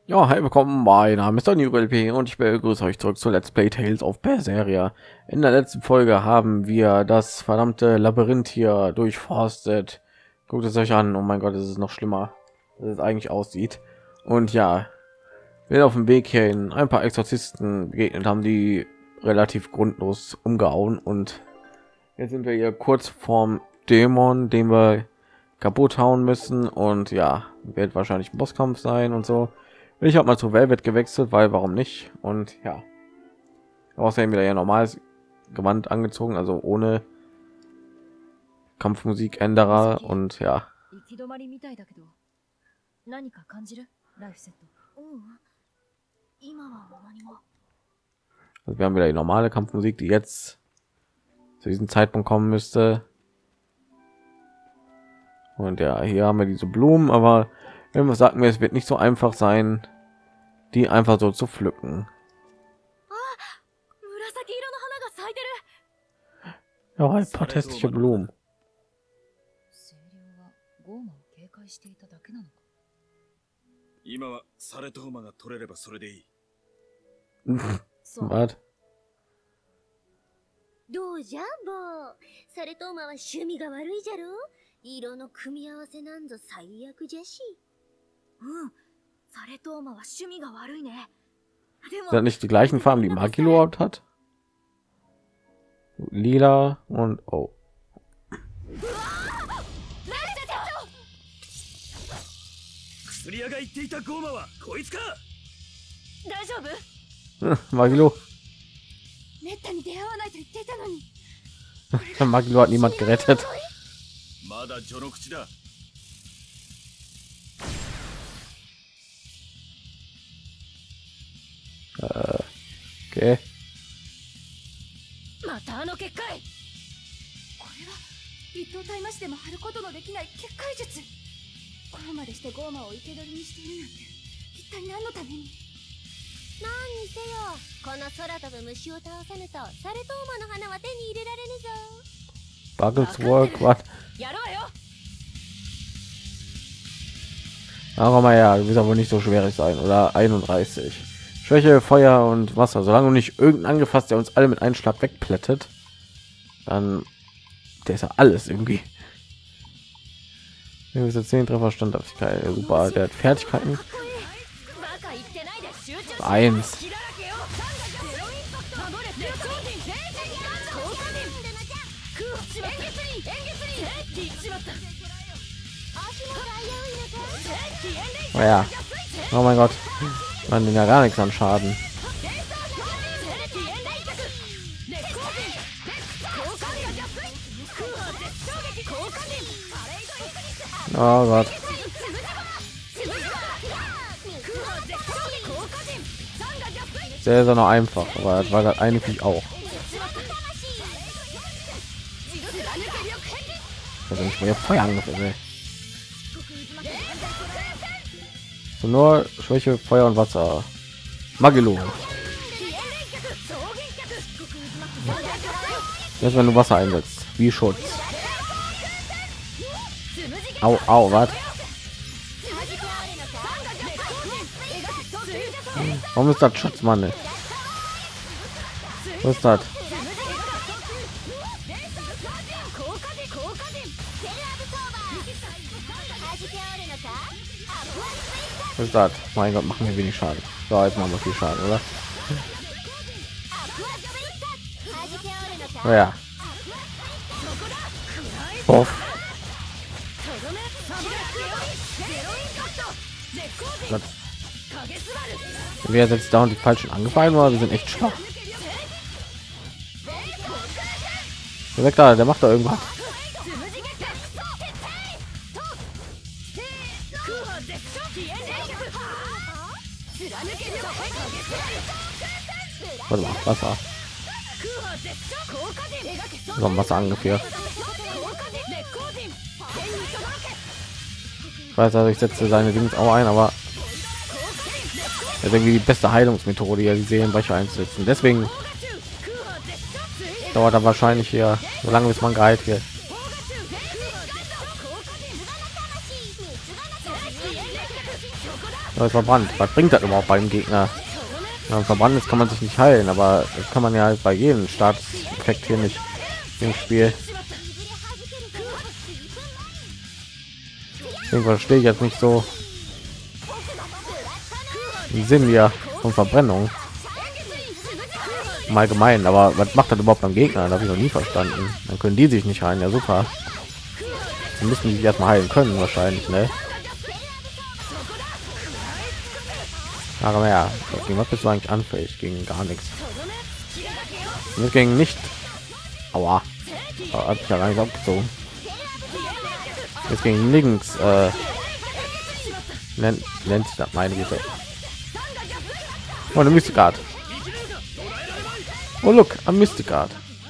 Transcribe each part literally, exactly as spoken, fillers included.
Ja, hi, willkommen. Mein Name ist Daniel L P und ich begrüße euch zurück zu Let's Play Tales of Berseria. In der letzten Folge haben wir das verdammte Labyrinth hier durchforstet. Guckt es euch an. Oh mein Gott, es ist noch schlimmer, als es eigentlich aussieht. Und ja, wir sind auf dem Weg hierhin ein paar Exorzisten begegnet haben, die relativ grundlos umgehauen. Und jetzt sind wir hier kurz vorm Dämon, den wir kaputt hauen müssen. Und ja, wird wahrscheinlich ein Bosskampf sein und so. Ich habe mal zu Velvet gewechselt, weil warum nicht? Und ja, außerdem wieder ja normales Gewand angezogen, also ohne Kampfmusikänderer und ja. 行き止まりみたいだけど、何か感じる？ライフセット。うん。今は何も。 Also wir haben wieder die normale Kampfmusik, die jetzt zu diesem Zeitpunkt kommen müsste. Und ja, hier haben wir diese Blumen, aber irgendwas sagt mir, es wird nicht so einfach sein, die einfach so zu pflücken. Ja, ein paar hässliche Blumen. 今はサレトーマが取れればそれでいい。 Was? どうじゃボー。サレトーマは趣味が悪いじゃろ。色の組み合わせなんぞ最悪じゃし。 うん。サレトーマは趣味が悪いね。でも Sind nicht die gleichen Farben, die Magilo überhaupt hat? Lila und oh. 薬屋が言っていたゴーマはこいつか。 大丈夫？ Magilo. めったに出会わないと言っていたのに。 Magilo hat niemand gerettet. まだ序の口だ。 Okay. またあの結界。これは一等体増しでも張ることのできない結界術。ここまでしてゴーマを生け捕りにしているなんて一体何のために？ 何にせよ、この空飛ぶ虫を倒さぬとサレトーマの花は手に入れられぬぞ。 Buggles work, what? やろうよ。 Aber mal ja, du wirst aber nicht so schwierig sein, oder einunddreißig. Schwäche, Feuer und Wasser. Solange du nicht irgendeinen angefasst, der uns alle mit einem Schlag wegplättet, dann der ist ja alles irgendwie. zehn Treffer Standhaftigkeit, ja, super. Der hat Fertigkeiten. Eins. Oh ja. Oh mein Gott. Man ja gar nichts an Schaden. Oh Gott. Sehr, sehr noch einfach, aber das war das eigentlich auch. Also nicht mehr Feuer angegriffen. So nur Schwäche, Feuer und Wasser. Magilo. Jetzt wenn du Wasser einsetzt, wie Schutz. Au, au, was? Warum ist das Schutzmann? Was ist das? Was ist das? Mein Gott, machen wir wenig Schaden. So, jetzt machen wir viel Schaden, oder? Oh ja. Oh. Was? Wer setzt da und die falschen angefallen oder wir sind echt schwach. Der weg da, der macht da irgendwas. Warte mal, Wasser. So, Wasser angeführt. Ich weiß, also ich setze seine Dings auch ein, aber das ist irgendwie die beste Heilungsmethode, hier die Seelenbrecher einzusetzen. Deswegen dauert er wahrscheinlich hier so lange, bis man geheilt wird. Ja, verbrannt. Was bringt das überhaupt beim Gegner? Ja, verbrannt ist, kann man sich nicht heilen, aber das kann man ja halt bei jedem Starteffekt hier nicht im Spiel. Deswegen verstehe ich jetzt nicht so den Sinn ja von Verbrennung im Allgemeinen, aber was macht das überhaupt beim Gegner? Da habe ich noch nie verstanden. Dann können die sich nicht heilen, ja super. Dann müssen die sich erstmal heilen können wahrscheinlich, ne? Aber ja, gegen was bist du eigentlich anfällig? Gegen gar nichts. Nicht gegen nicht. Aua. Hat ich ja gar nicht abgezogen. Jetzt gegen links äh, nennt, nennt sich das meine Güte. Oh, eine Mystikart. Oh, look, am Mystikart.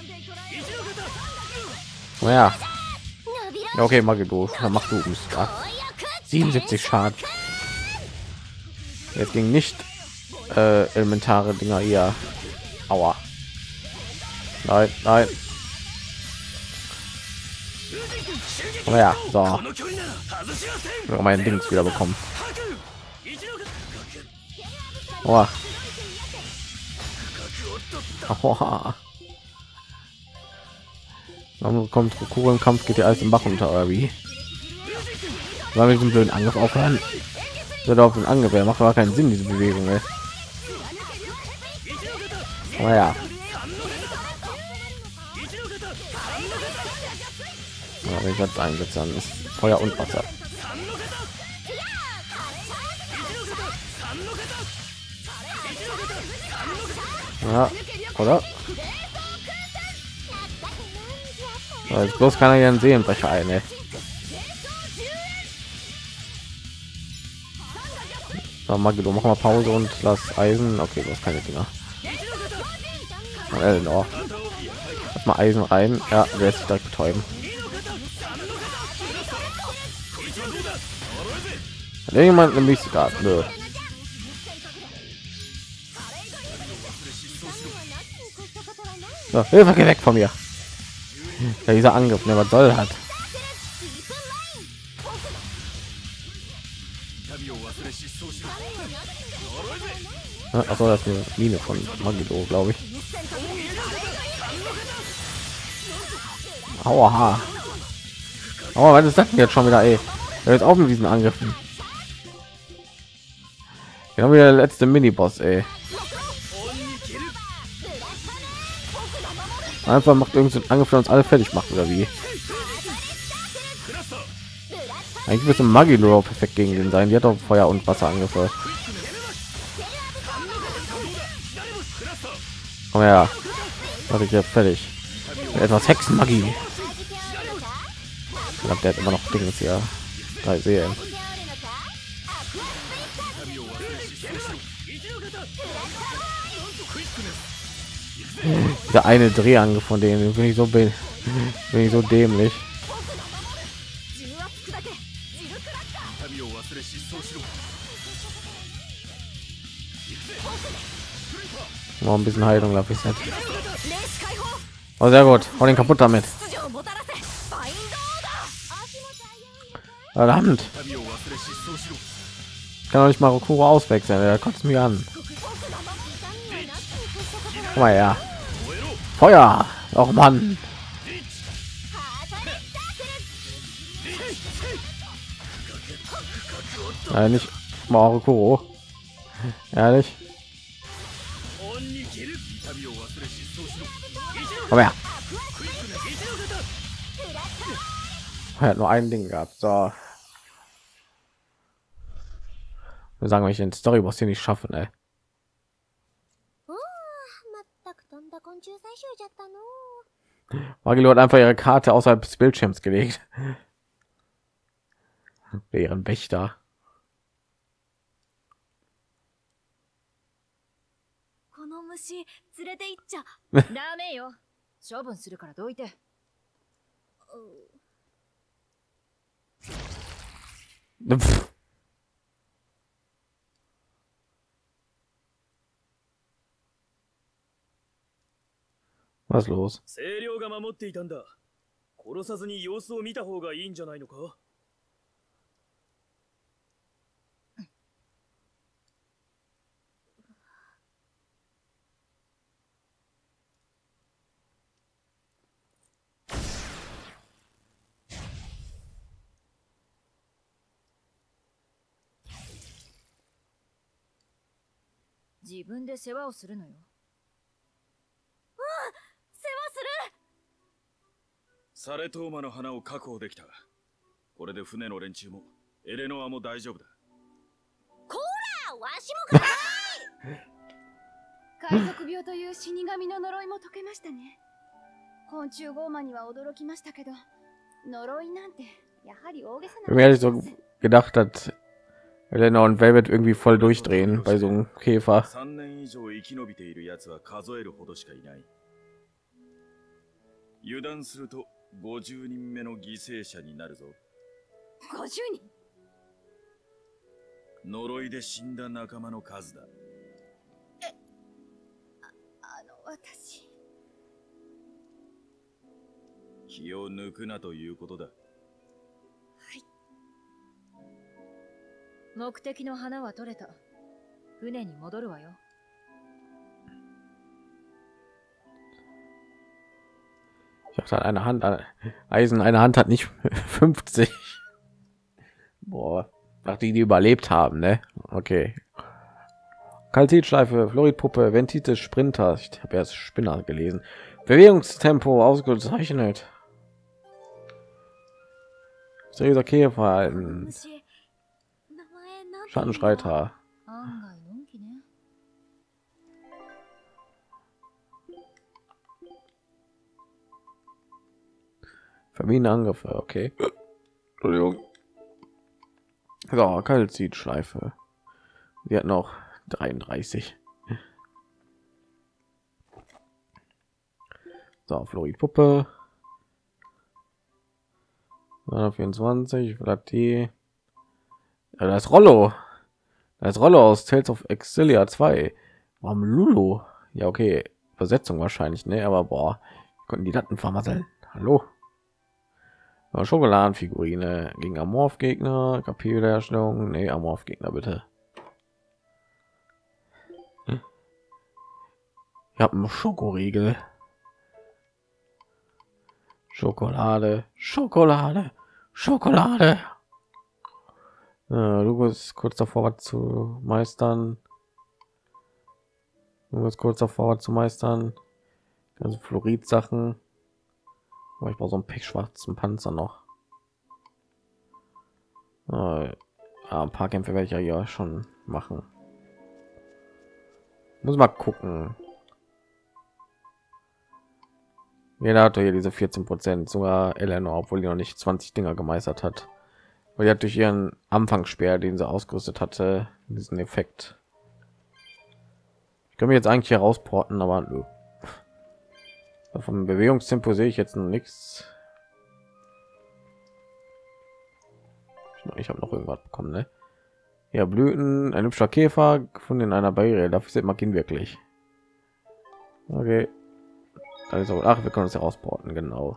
Naja. Ja, okay, Magido. Dann mach du Mystikart. siebenundsiebzig Schaden. Jetzt ging nicht äh, elementare Dinger eher. Aua. Nein, nein. Aber ja, so. Ich mein Dings wieder bekommen. Aua. Aua. Warum kommt Kuro im Kampf, geht ja alles im Bach unter, oder wie? Weil wir diesen blöden Angriff aufhören. Wird auf den Angriff, macht aber keinen Sinn, diese Bewegung, ey. Aber ja. Ja, wenn ich das einsetze, dann ist Feuer und Wasser. Ja, oder? Ja, jetzt bloß keiner hier einen Seelenbrecher ein, ey. So, Magido, mach mal Pause und lass Eisen. Okay, du hast keine Dinger. Äh, no. Lass mal Eisen rein. Ja, der ist direkt betäuben. Hat irgendjemand eine Mystikart? Nö. So, Hilfe, geh weg von mir. Ja, dieser Angriff, ne, was soll hat? Achso, das ist eine Mine von Magido, glaube ich. Aua. Aber was ist das denn jetzt schon wieder, ey? Er ist auch mit diesen Angriffen. Genau wie der letzte Miniboss, ey. Einfach macht irgendein Angriff, der uns alle fertig macht, oder wie? Eigentlich müsste Magido perfekt gegen den sein. Die hat auch Feuer und Wasser Angriffe. Oh ja, mache ich ja fertig. Etwas Hexenmagie. Ich glaube, der hat immer noch Dinge hier. Drei Seelen. Der eine Drehangriff von denen bin ich so bin ich so dämlich. Noch ein bisschen Heilung, glaube ich. Oh, sehr gut. Hau den kaputt damit. Verdammt. Kann auch nicht mal Kuro auswechseln. Er kotzt mich an. Komm mal her. Feuer. Auch Mann. Nein, nicht Kuro. Ehrlich. Komm her. Er hat nur ein Ding gehabt. So. Wir sagen, wenn ich den Storyboss hier nicht schaffen, ey. Magilo hat einfach ihre Karte außerhalb des Bildschirms gelegt. Deren Wächter. 連れて行っちゃダメよ。処分するからどいて。 Was los? 清涼が守っていたんだ。殺さずに様子を見た方がいいんじゃないのか。 自分で世話をするのよ。 世話する。 サレトーマの花を確保できた。これで船の連中もエレノアも大丈夫だ。 こらわしもか海賊病という死神の呪いも解けましたね。昆虫ゴーマには驚きましたけど、呪いなんてやはり大げさな。 Wer hätte so gedacht, dass Elena und Velvet irgendwie voll durchdrehen bei so einem Käfer. さんねん以上生き延びている奴は数えるほどしかいない。油断するとごじゅうにんめの犠牲者になるぞ。 ごじゅうにん。 呪いで死んだ仲間の数だ。 え、あ、あの私。 気を抜くなということだ。はい。 目的の花は取れた。船に戻るわよ。 Ich dachte, eine Hand, Eisen, eine Hand hat nicht fünfzig. Boah, nach die, die überlebt haben, ne? Okay. Kalzitschleife, Fluoridpuppe, Ventitis, Sprinter. Ich habe erst Spinner gelesen. Bewegungstempo ausgezeichnet. Seriöser Käferverhalten. Schattenschreiter. Vermiedene Angriffe, okay. Entschuldigung. So, Kalzitschleife. Sie hat noch dreiunddreißig. So, Fluoridpuppe. vierundzwanzig, Vlati. Ja, das Rollo. Das Rollo aus Tales of Exilia zwei. Warum Lulu? Ja, okay. Übersetzung wahrscheinlich, ne? Aber boah, konnten die Daten vermasseln. Hallo. Ja, Schokoladenfigurine gegen Amorph-Gegner, Kapitelherstellung. Ne, Amorph-Gegner bitte. Hm. Ich habe einen Schokoriegel. Schokolade, Schokolade, Schokolade. Ja, du bist kurz davor, was zu meistern. Du bist kurz davor, was zu meistern. Ganze Fluorid-Sachen. Aber ich brauche so einen pechschwarzen Panzer noch. Ja, ein paar Kämpfe werde ich ja hier schon machen. Muss mal gucken. Jeder hat hier diese vierzehn Prozent, sogar Eleanor, obwohl die noch nicht zwanzig Dinger gemeistert hat. Weil die hat durch ihren Anfangssperr, den sie ausgerüstet hatte, diesen Effekt. Ich kann mich jetzt eigentlich hier rausporten, aber nö. Vom Bewegungstempo sehe ich jetzt noch nichts. Ich habe noch irgendwas bekommen, ne? Ja, Blüten, ein hübscher Käfer gefunden in einer Barriere. Dafür sieht man ihn wirklich. Okay. Also, ach, wir können uns herausporten, genau.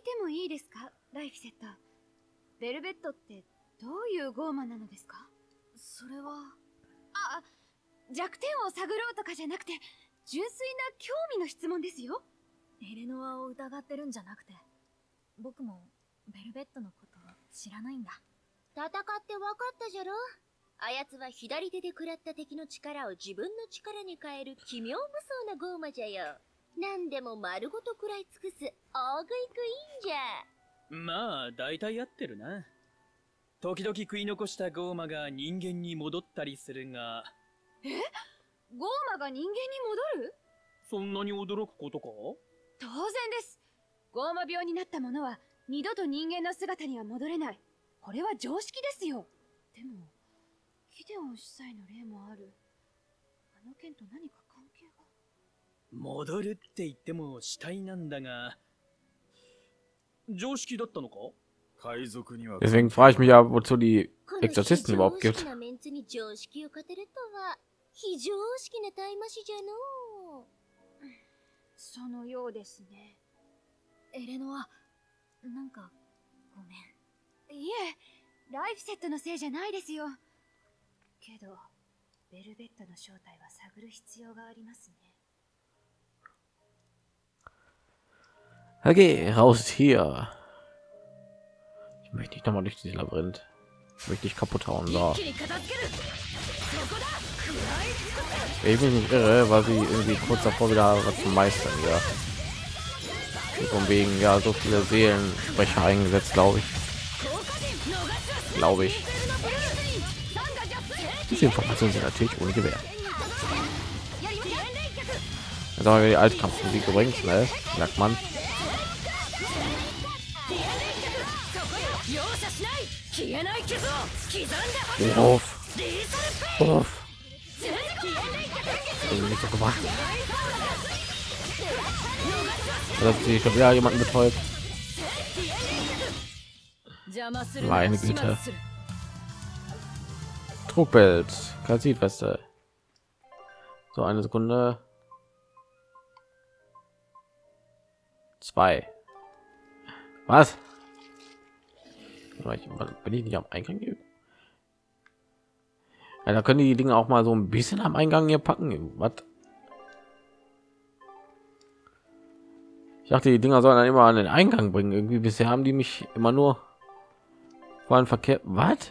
ベルベットってどういうゴーマなのですか？それは、あ、弱点を探ろうとかじゃなくて、純粋な興味の質問ですよ。エレノアを疑ってるんじゃなくて、僕もベルベットのこと知らないんだ。 戦って分かったじゃろ。あやつは左手で食らった敵の力を自分の力に変える奇妙無双なゴーマじゃよ。何でも丸ごと食らい尽くす大食いクイーンじゃ。 まあ大体合ってるな。時々食い残したゴーマが人間に戻ったりするが。 え？ゴーマが人間に戻る？ そんなに驚くことか？ 当然です。ゴーマ病になった者は二度と人間の姿には戻れない。これは常識ですよ。でもヒデオン主催の例もある。あの件と何か関係が？ 戻るって言っても死体なんだが。常識だったのか？ Deswegen frage ich mich ja, wozu die Exorzisten überhaupt gibt. そのようですね。エレノア、なんかごめん。いえ、ライフセットのせいじゃないですよ。けど、ベルベットの正体は探る必要がありますね。 Okay, raus hier. Ich möchte nicht nochmal durch dieses Labyrinth. Ich möchte dich kaputt hauen. So. Ich bin nicht irre, weil sie irgendwie kurz davor wieder was zu meistern, ja. Von wegen, ja, so viele Seelensprecher eingesetzt, glaube ich. Glaube ich. Diese Informationen sind natürlich ohne Gewähr. Jetzt haben wir die Altkampfmusik übrigens, ne? Merkt man. Auf. Auf. Also nicht so gemacht. Dass sie schon wieder jemanden betäubt. Meine Güte. Trugbild, Kalzitweste. So, eine Sekunde. Zwei. Was? Bin ich nicht am Eingang hier? Ja, da können die Dinge auch mal so ein bisschen am Eingang hier packen. Was? Ich dachte, die Dinger sollen dann immer an den Eingang bringen. Irgendwie bisher haben die mich immer nur vor allem verkehrt. Was?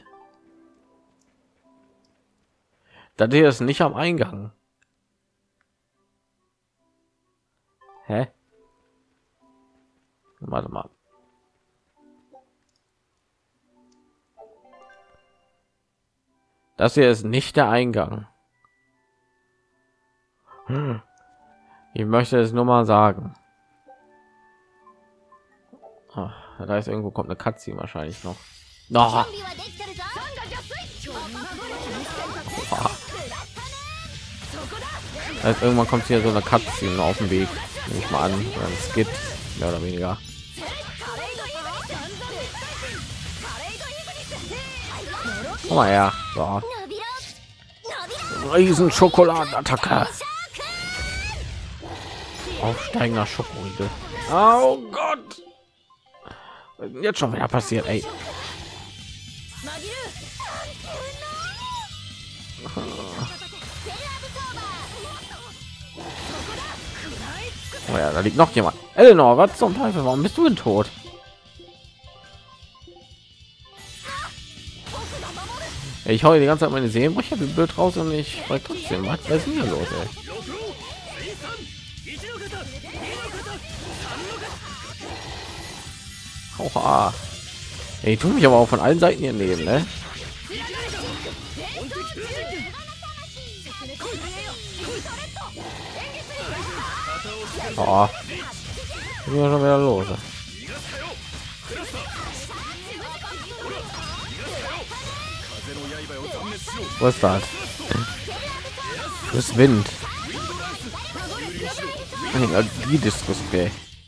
Das hier ist nicht am Eingang. Hä? Warte mal. Das hier ist nicht der Eingang. Hm. Ich möchte es nur mal sagen. Oh, da ist irgendwo kommt eine Cutscene wahrscheinlich noch. Oh. Oh. Also irgendwann kommt hier so eine Cutscene auf dem Weg, nehme ich mal an, ein Skit, mehr oder weniger. Komm mal her. So. Riesen Schokoladenattacke. Aufsteigender Schokoriegel. Oh Gott. Jetzt schon wieder passiert, ey. Oh ja, da liegt noch jemand. Eleanor, was zum Teufel? Warum bist du denn tot? Ich hau die ganze Zeit meine Seelenbrüche wie blöd raus und ich weil trotzdem was ist denn hier los, ey? Oha. Ich tue mich aber auch von allen Seiten hier nehmen, ne? Oh. Schon wieder los. Was ist das? Das Wind. Die Diskussion.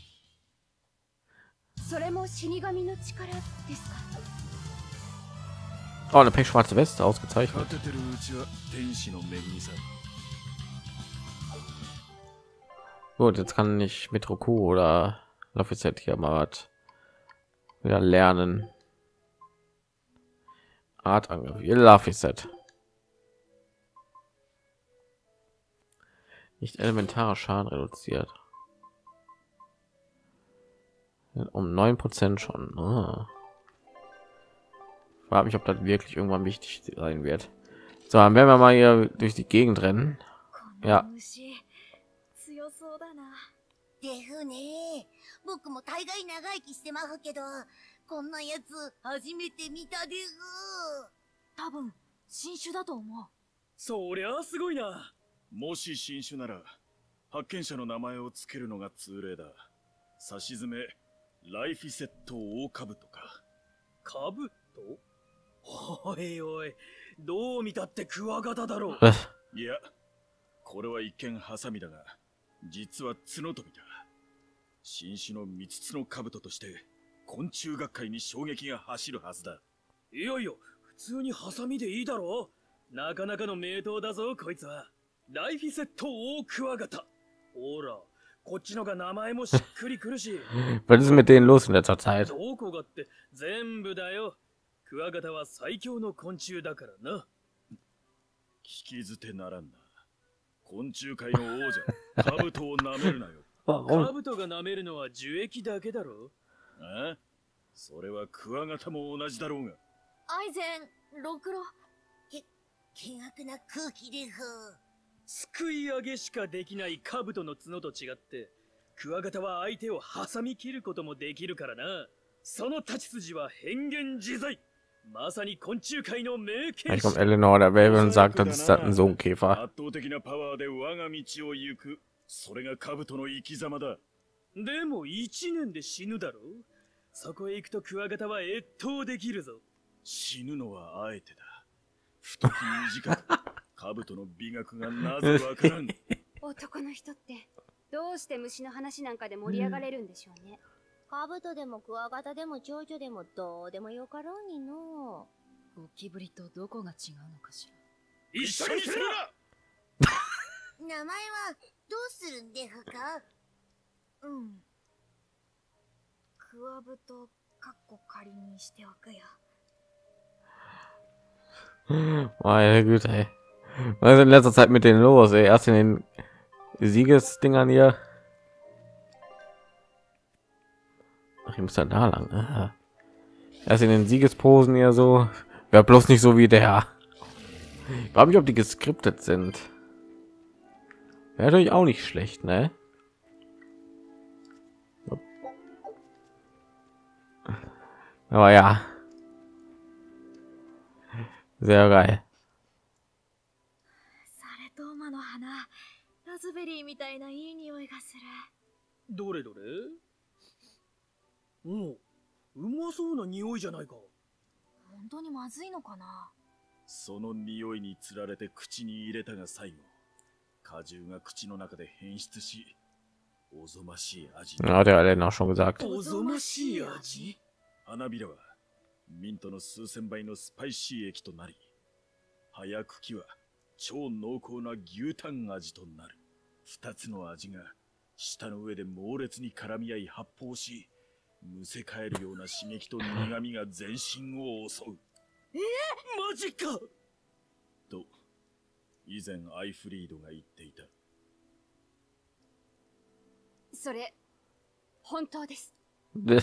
Oh, eine pechschwarze Weste, ausgezeichnet. Gut, jetzt kann ich mit Roku oder Laphicet hier mal was wieder lernen. Art Angriff, Laphicet. Nicht elementarer Schaden reduziert. Um neun Prozent schon. Ah. Frage mich, ob das wirklich irgendwann wichtig sein wird. So, dann werden wir mal hier durch die Gegend rennen. Ja. でふね。僕も大概長生きしてまふけど、こんなやつ初めて見たでふ。 多分新種だと思う。 そりゃすごいな。 もし新種なら発見者の名前をつけるのが通例だ。さしずめライフィセットオオカブトか。 カブト？おいおい、どう見たってクワガタだろう。 いや、これは一見ハサミだが、実は角飛びだ。新種の三つつの兜として昆虫学会に衝撃が走るはずだ。 いやいや、普通にハサミでいいだろう。なかなかの名刀だぞこいつは。ライフィセットオオクワガタ。ほら、こっちのが名前もしっくりくるし。 Was ist mit denen los in letzter Zeit? どこがって全部だよ。クワガタは最強の昆虫だからな。 聞き捨てならんな。昆虫界の王者、カブトを舐めるなよ。 カブトが舐めるのは樹液だけだろ。 ああ、それはクワガタも同じだろうが。 アイゼン、ロクロ。 け、 険悪な空気でふ。 すくい上げしかできない兜の角と違って、クワガタは相手を挟み切ることもできるからな。その立ち筋は変幻自在。まさに昆虫界の名 Jetzt 剣 kommt Eleanor der Welt und sagt, das ist ein Sumpfkäfer. 圧倒的なパワーで我が道を行く。それが兜の生き様だ。 でも一年で死ぬだろう。そこへ行くとクワガタは越冬できるぞ。 死ぬのはあえてだ。太き短く、兜の美学がなぜわからん。 男の人ってどうして虫の話なんかで盛り上がれるんでしょうね。 カブトでもクワガタでも蝶々でもどうでもよかろうにの。 ゴキブリとどこが違うのかしら。 一緒にするな。 名前はどうするんでふか？ うん。クワブとカッコ仮にしておくよ。 Meine Güte, ey. Was ist in letzter Zeit mit denen los, ey? Erst in den Siegesdingern hier. Ach, ich muss ja da lang. Aha. Erst in den Siegesposen hier so. Wäre bloß nicht so wie der. Ich frage mich, ob die geskriptet sind. Wäre natürlich auch nicht schlecht, ne? Aber ja. Sehr geil. サレトーマの花、ラズベリーみたいないい匂いがする。 どれどれ？おう、うまそうな匂いじゃないか。 本当にまずいのかな。 その匂いにつられて口に入れたが最後、果汁が口の中で変質し、おぞましい味。 Ja, hat ja Elena schon gesagt. おぞましい味？ 花びらはミントの数千倍のスパイシー液となり、葉や茎は超濃厚な牛タン味となる。二つの味が舌の上で猛烈に絡み合い発泡し、むせ返るような刺激と苦みが全身を襲う。 えー、マジか！ と、以前アイフリードが言っていた。 それ、本当です。 で、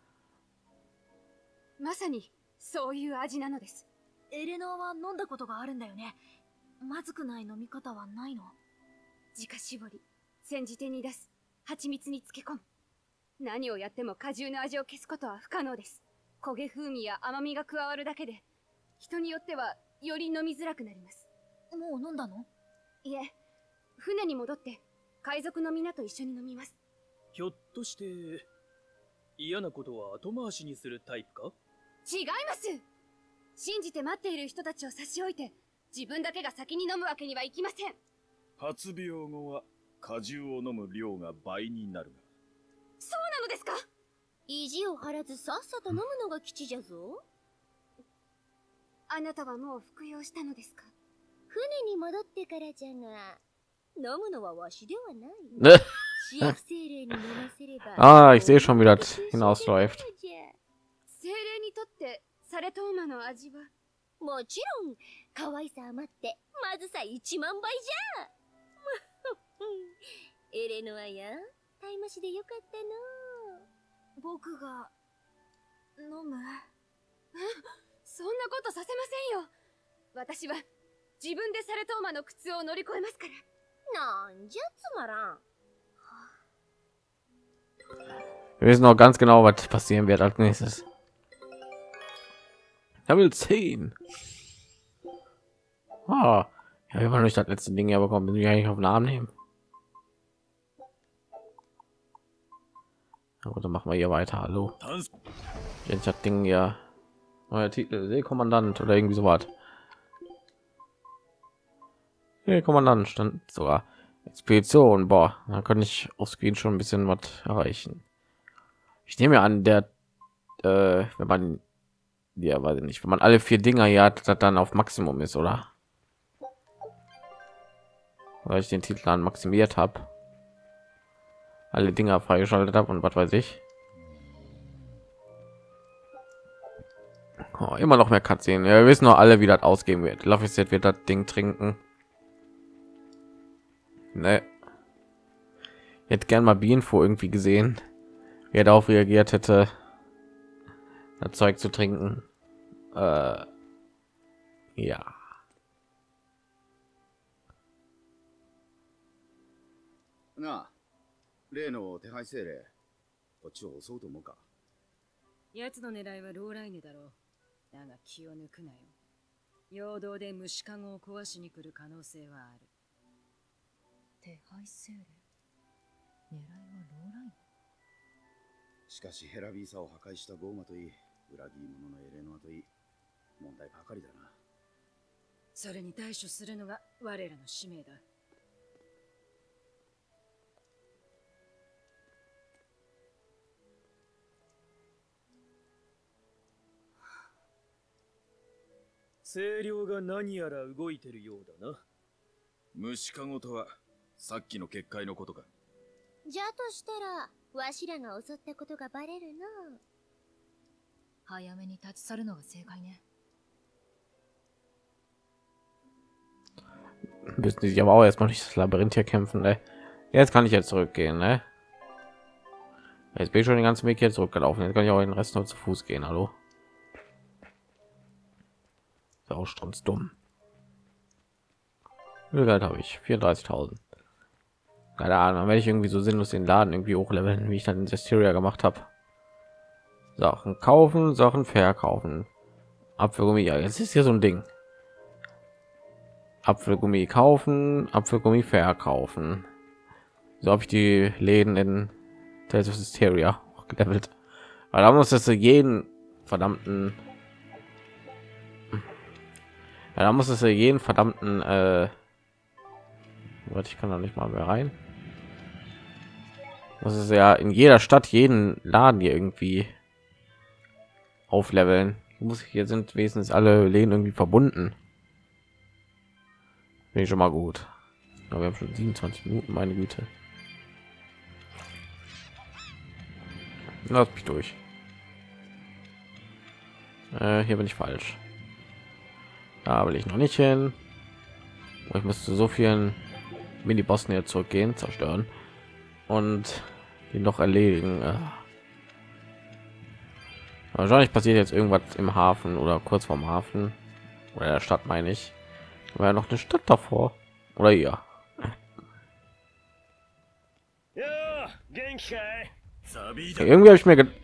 まさにそういう味なのです。 エレノアは飲んだことがあるんだよね。まずくない飲み方はないの？ 自家搾り、煎じて煮出す、蜂蜜に漬け込む。何をやっても果汁の味を消すことは不可能です。焦げ風味や甘みが加わるだけで、人によってはより飲みづらくなります。 もう飲んだの？ いえ、船に戻って海賊の皆と一緒に飲みます。 ひょっとして嫌なことは後回しにするタイプか？ 違います。信じて待っている人たちを差し置いて、自分だけが先に飲むわけにはいきません。 発病後は果汁を飲む量が倍になるが。 そうなのですか？ 意地を張らずさっさと飲むのが吉じゃぞ。 あなたはもう服用したのですか？ 船に戻ってからじゃが、飲むのはわしではない。 ね。 シエフ精霊に飲ませれば。 Ah, ich sehe schon, wie das hinausläuft. 精霊にとってサレトーマの味は？ もちろん、可愛さ余って、まずさ一万倍じゃ。エレノアや、タイマシでよかったの。 僕が飲む？ そんなことさせませんよ。私は自分でサレトーマの苦痛を乗り越えますから。 なんじゃつまらん。 Wir wissen auch ganz genau, was passieren wird als nächstes. Level zehn. Ah, ja, wir wollen nicht das letzte Ding ja bekommen. Müssen wir eigentlich auf den Arm nehmen. Aber dann machen wir hier weiter. Hallo. Jetzt hat Ding ja neuer Titel Seekommandant oder irgendwie so was. Seekommandant stand sogar Expedition. Boah, da kann ich auf Screen schon ein bisschen was erreichen. Ich nehme ja an, der äh, wenn man ja, weiß ich nicht, wenn man alle vier Dinger hier hat, das dann auf Maximum ist, oder? Weil ich den Titel dann maximiert habe, alle Dinger freigeschaltet habe und was weiß ich. Oh, immer noch mehr Cutscene. Ja, wir wissen noch alle, wie das ausgehen wird. Laffy wird das Ding trinken. Ne. Ich hätte gern mal Bienenfo irgendwie gesehen, wie er darauf reagiert hätte, das Zeug zu trinken. Äh, ja. なあ、例の手配精霊、こっちを襲うと思うか。 奴の狙いはローライネだろう。だが気を抜くなよ。陽動で虫かごを壊しに来る可能性はある。 手配精霊。狙いはローライン。 しかしヘラビーサを破壊したゴーマといい、裏切り者のエレノアといい、問題ばかりだな。 それに対処するのが我らの使命だ。 清涼が何やら動いてるようだな。 虫かごとはさっきの結界のことか。 じゃとしたらわしらが襲ったことがバレるな。 早めに立ち去るのが正解ね。 Müssen die sich aber auch erstmal durch das Labyrinth hier kämpfen, ne? Jetzt kann ich jetzt zurückgehen, ne? Jetzt bin ich schon den ganzen Weg hier zurückgelaufen. Jetzt kann ich auch den Rest nur zu Fuß gehen, hallo? Ist auch strunzdumm. Wie viel Geld habe ich? vierunddreißigtausend. Keine Ahnung, wenn ich irgendwie so sinnlos den Laden irgendwie hochleveln, wie ich dann in Zestiria gemacht habe. Sachen kaufen, Sachen verkaufen. Apfelgummi, ja, jetzt ist hier so ein Ding. Apfelgummi kaufen, Apfelgummi verkaufen. So habe ich die Läden in der Zestiria gelevelt. Weil da muss das jeden verdammten, ja, da muss es jeden verdammten, äh, ich kann da nicht mal mehr rein. Das ist ja in jeder Stadt jeden Laden hier irgendwie aufleveln. Ich muss, hier sind wenigstens alle Läden irgendwie verbunden. Bin ich schon mal gut. Aber wir haben schon siebenundzwanzig Minuten, meine Güte. Lass mich durch. Äh, hier bin ich falsch. Da will ich noch nicht hin. Ich müsste so vielen Mini-Bossen hier zurückgehen, zerstören und die noch erledigen. Wahrscheinlich passiert jetzt irgendwas im Hafen oder kurz vorm Hafen oder der Stadt, meine ich. War ja noch eine Stadt davor oder ja. Irgendwie habe ich mir gedacht,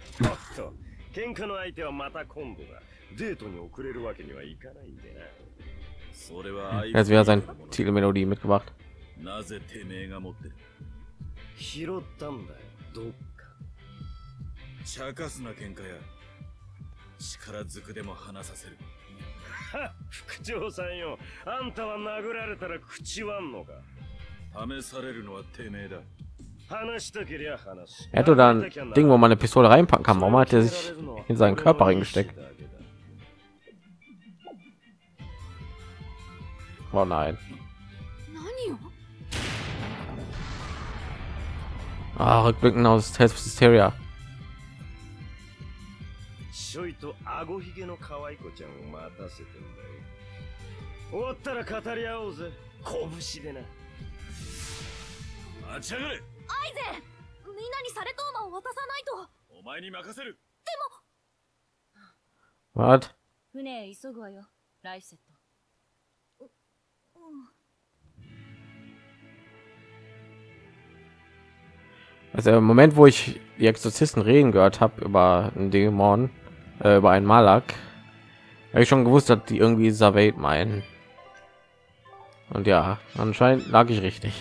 jetzt wäre sein Zielmelodie mitgebracht. なぜてめえが持ってる？ 拾ったんだよ、どっか。 茶化すな喧嘩や。力ずくでも話させる。 は、副長さんよ。あんたは殴られたら口割んのか。 試されるのはてめえだ。 Er hatte da ein Ding, wo man eine Pistole reinpacken kann. Warum hat er sich in seinen Körper reingesteckt? Oh nein. Ah, rückblicken aus Tales of Hysteria. ちょいと顎ひげの可愛い子ちゃんを待たせてんだよ。終わったら語り合おうぜ。拳でな。 待ちやがれ。 アイゼン、みんなにサレトーマを渡さないと。 お前に任せる。 でも。What? 船へ急ぐわよ、ライフセット。う、うん。 Also im Moment, wo ich die Exorzisten reden gehört habe über einen Dämon, äh, über einen Malak, habe ich schon gewusst, dass die irgendwie Savate meinen. Und ja, anscheinend lag ich richtig.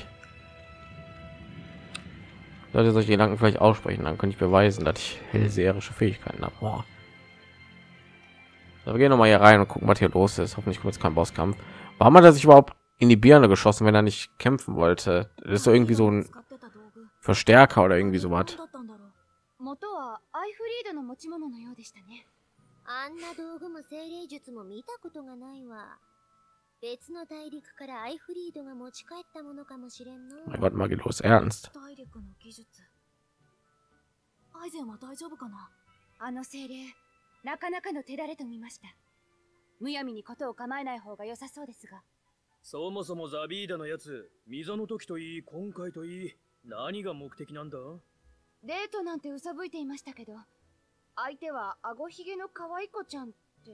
Sollte solche Gedanken vielleicht aussprechen, dann könnte ich beweisen, dass ich hellseherische Fähigkeiten habe. Boah. So, wir gehen noch mal hier rein und gucken, was hier los ist. Hoffentlich kommt jetzt kein Bosskampf. Warum hat er sich überhaupt in die Birne geschossen, wenn er nicht kämpfen wollte? Das ist so irgendwie so ein Verstärker oder irgendwie so was. 元はアイフリードの持ち物のようでしたね。 あんな道具も精霊術も見たことがないわ。別の大陸からアイフリードが持ち帰ったものかもしれんの。 Mein Gott, Magilos Ernst. 大陸の技術。アイゼンは大丈夫かな。 あの精霊、なかなかの手だれと見ました。むやみにことを構えない方が良さそうですが。 そもそもザビーダのやつ、溝の時といい、今回といい、何が目的なんだ？ デートなんてうさぶいていましたけど、相手は顎ひげの可愛い子ちゃんって。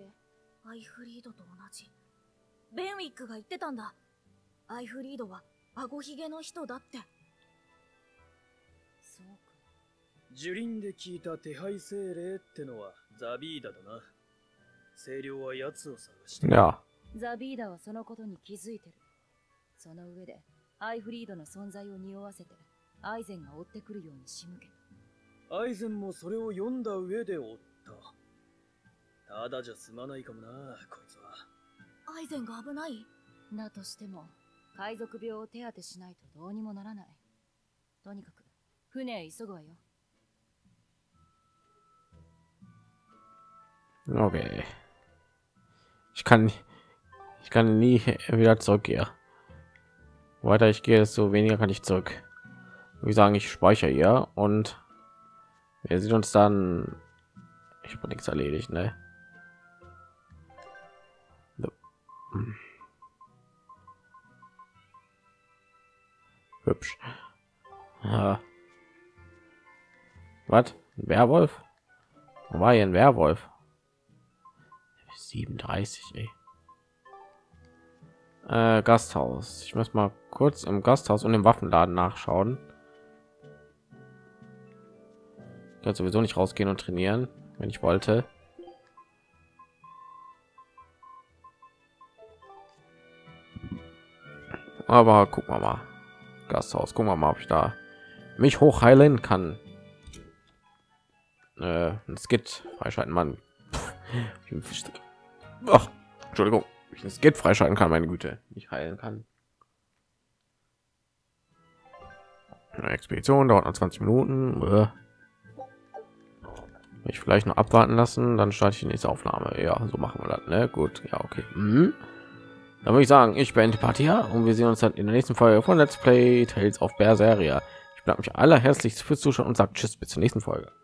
アイフリードと同じ。ベンウィックが言ってたんだ。アイフリードは顎ひげの人だって。 そうか。 樹林で聞いた手配精霊ってのはザビーダだな。精霊は奴を探してる。 Ja, ザビーダはそのことに気づいてる。その上で、アイフリードの存在を匂わせて、アイゼンが追ってくるように仕向けた。 アイゼンもそれを読んだ上で追った。ただじゃ済まないかもな、こいつは。 アイゼンが危ない？ だとしても、海賊病を手当てしないとどうにもならない。とにかく、船へ急ぐわよ。 okay. Ich kann, ich kann nie wieder zurück hier. Weiter ich gehe, desto weniger kann ich zurück. Wir sagen, ich speichere hier und wir sehen uns dann. Ich habe nichts erledigt, ne? So. Hm. Hübsch. Ja. Was? Ein Werwolf? Wo war hier ein Werwolf? siebenunddreißig, ey. Äh, Gasthaus. Ich muss mal kurz im Gasthaus und im Waffenladen nachschauen. Ich kann sowieso nicht rausgehen und trainieren, wenn ich wollte. Aber gucken wir mal. Gasthaus, gucken wir mal, ob ich da mich hochheilen kann. Äh, ein Skit freischalten, Mann. Ach, Entschuldigung, ich ein Skit freischalten kann, meine Güte, nicht heilen kann. Eine Expedition dauert noch zwanzig Minuten. Will ich vielleicht noch abwarten lassen, dann starte ich die nächste Aufnahme. Ja, so machen wir das, ne? Gut, ja, okay. Mhm. Dann würde ich sagen, ich beende die Partie und wir sehen uns dann in der nächsten Folge von Let's Play Tales of Berseria. Ich bedanke mich allerherzlichst fürs Zuschauen und sage Tschüss, bis zur nächsten Folge.